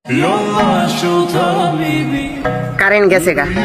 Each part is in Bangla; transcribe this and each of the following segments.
কারেন্ট গেছে গা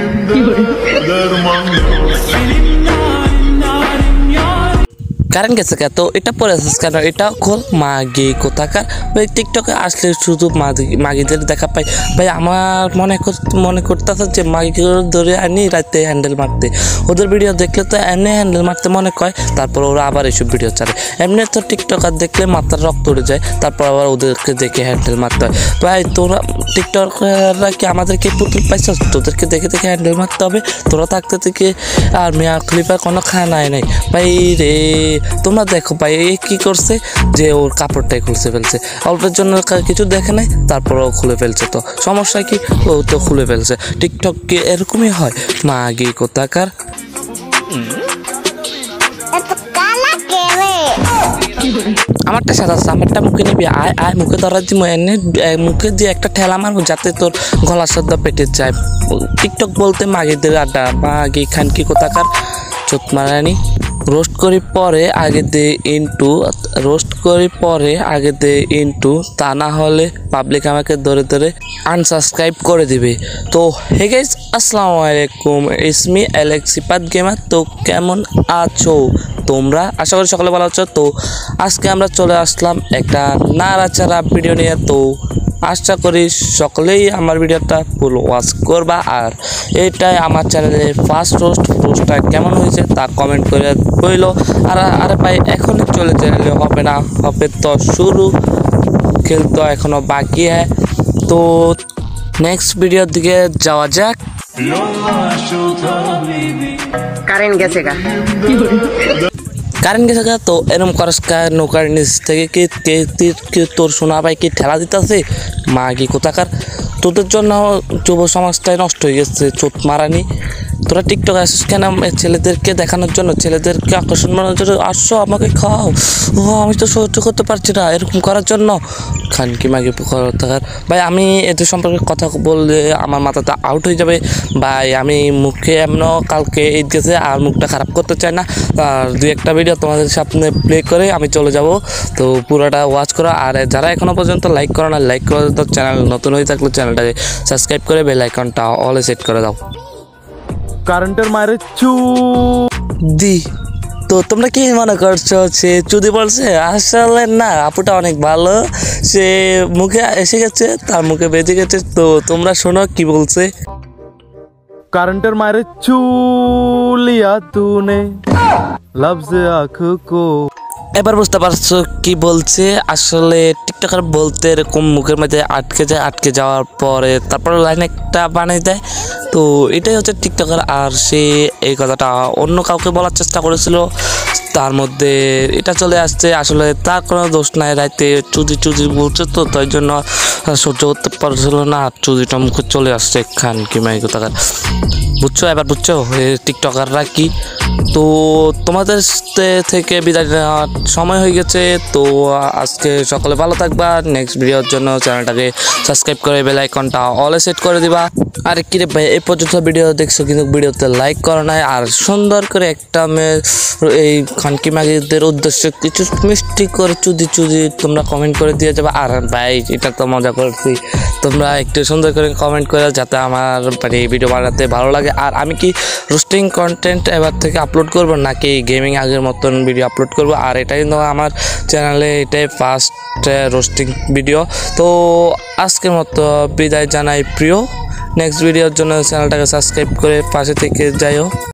কারেন্ট গেছে কে তো এটা পরে আসিস কেন? এটা খোল মাগি কোথাকার ভাই। টিকটকে আসলে শুধু মাগিদের দেখা পাই ভাই। আমার মনে করতেছে যে মাগিগুলো ধরে আনি রাতে হ্যান্ডেল মারতে। ওদের ভিডিও দেখলে তো এমনি হ্যান্ডেল মারতে মনে কয়, তারপর ওরা আবার এইসব ভিডিও ছাড়ে। এমনি তো টিকটকার দেখলে মাথার রক্ত উড়ে যায়, তারপর আবার ওদেরকে দেখে হ্যান্ডেল মারতে হয়। ভাই তোরা টিকটকাররা কি আমাদেরকে পুতুল পাইছস? তোদেরকে দেখে দেখে হ্যান্ডেল মারতে হবে? তোরা থাকতে থেকে আর মিয়া খলিফার কোনো খানায় নাই ভাই রে। তোমরা দেখো ভাই এ কি করছে, যে ওর কাপড়টাই খুলছে ফেলছে। অল্পের জন্য কিছু দেখে নাই, তারপরও খুলে ফেলছে। তো সমস্যা কি? ও তো খুলে ফেলছে। টিকটক কি এরকমই হয়? মাগি কোথাকার। আমারটা সাদা আছে, আমারটা মুখে নিবি। আয় আয় মুখে ধরা দিব, এনে মুখে দিয়ে একটা ঠেলা মারবো যাতে তোর গলার সাথে পেটে যায়। টিকটক বলতে মাগিদের আড্ডা। মাগি খানকি কোথাকার চোট মারানি। রোস্ট করি পরে আগে দে ইন্টু, তা না হলে পাবলিক আমাকে ধরে ধরে আনসাবস্ক্রাইব করে দিবে। তো হে গাইস, আসসালামু আলাইকুম, ইটস মি অ্যালেক্সিপাত গেমার। তো কেমন আছো তোমরা? আশা করি সকলে ভালো আছো। তো আজকে আমরা চলে আসলাম একটা নাড়াচাড়া ভিডিও নিয়ে। তো আশা করি সকলেই আমার ভিডিওটা ফুল ওয়াচ করবা। আর এটাই আমার চ্যানেলের ফার্স্ট রোস্টটা কেমন হয়েছে তা কমেন্ট করে বইলো। আর ভাই এখনই চলে চ্যানেলে হবে না, হবে তো শুরু, খেল তো এখনো বাকি হ্যাঁ। তো নেক্সট ভিডিওর দিকে যাওয়া যাক। কারেন্ট গেছে গা কারেন্ট গেছে গা। তো এরম করস নৌকার নিচ থেকে কি তোর সোনা ভাই কি ঠেলা দিতেছে? মাগি কোথাকার। তোদের জন্য যুব সমাজটাই নষ্ট হয়ে গেছে। চোট মারানি। তোরা টিকটক আসিস কেন? ছেলেদেরকে দেখানোর জন্য, ছেলেদেরকে আকর্ষণ করার জন্য আসছো। আমাকে খাও। ও আমি তো সহ্য করতে পারছি না এরকম করার জন্য। খানকি মাগি থাকার ভাই। আমি এদের সম্পর্কে কথা বললে আমার মাথাটা আউট হয়ে যাবে ভাই। আমি মুখে এমনও কালকে ঈদ গেছে, আর মুখটা খারাপ করতে চাই না। আর দুই একটা ভিডিও তোমাদের সামনে প্লে করে আমি চলে যাব। তো পুরোটা ওয়াচ করো। আর যারা এখনও পর্যন্ত লাইক করো না, লাইক করে তো চ্যানেল নতুন হয়ে থাকলে চ্যানেলটাকে সাবস্ক্রাইব করে বেল আইকনটা অলে সেট করে দাও। কারেন্টের মায়ের চু দি। তো তোমরা কি মনে করছো সে চুদি বলছে? আসলে না, আপুটা অনেক ভালো। সে মুখে এসে গেছে, তার মুখে বেজে গেছে। তো তোমরা শোনো কি বলছে। কারেন্টের মায়ের চুলিয়া তুনে লফজে আঁখ কো। এবার বুঝতে পারছো কি বলছে। আসলে টিকটকার বলতে এরকম মুখের মধ্যে আটকে যাওয়ার পরে তারপর লাইন একটা বানিয়ে দেয়। তো এটাই হচ্ছে টিকটকার। আর সে এই কথাটা অন্য কাউকে বলার চেষ্টা করেছিল, তার মধ্যে এটা চলে আসছে। আসলে তার কোনো দোষ নাই, রাইতে চুদি বলছে তো তাই জন্য সহ্য করতে পারছিল না, আর চুদিটা মুখে চলে আসছে। খানকি মাই কোথাকার। বুঝছো? এবার বুঝছো টিকটকাররা কি। তো তোমাদের থেকে বিদায় নেওয়ার সময় হয়ে গেছে। তো আজকে সকলে ভালো থাকবা। নেক্সট ভিডিওর জন্য চ্যানেলটাকে সাবস্ক্রাইব করে বেল আইকনটা অলে সেট করে দিবা। আর কি রে ভাই, এই পর্যন্ত ভিডিও দেখছো কিন্তু ভিডিওতে লাইক করো নাই। আর সুন্দর করে একটা এই খানকি মাগিদের উদ্দেশ্যে কিছু মিষ্টি করে চুদি তোমরা কমেন্ট করে দিয়ে যাবে। আর ভাই এটা তো মজা করছি, তোমরা একটু সুন্দর করে কমেন্ট করে যাতে আমার মানে ভিডিও বানাতে ভালো লাগে। আর আমি কি রোস্টিং কন্টেন্ট এবার থেকে আপলোড করব নাকি গেমিং আগের মতন ভিডিও আপলোড করব? আর এটাই কিন্তু আমার চ্যানেলে এটাই ফার্স্ট রোস্টিং ভিডিও। তো আজকের মতো বিদায় জানাই প্রিয়। নেক্সট ভিডিওর জন্য চ্যানেলটাকে সাবস্ক্রাইব করে পাশে থেকে যাইও।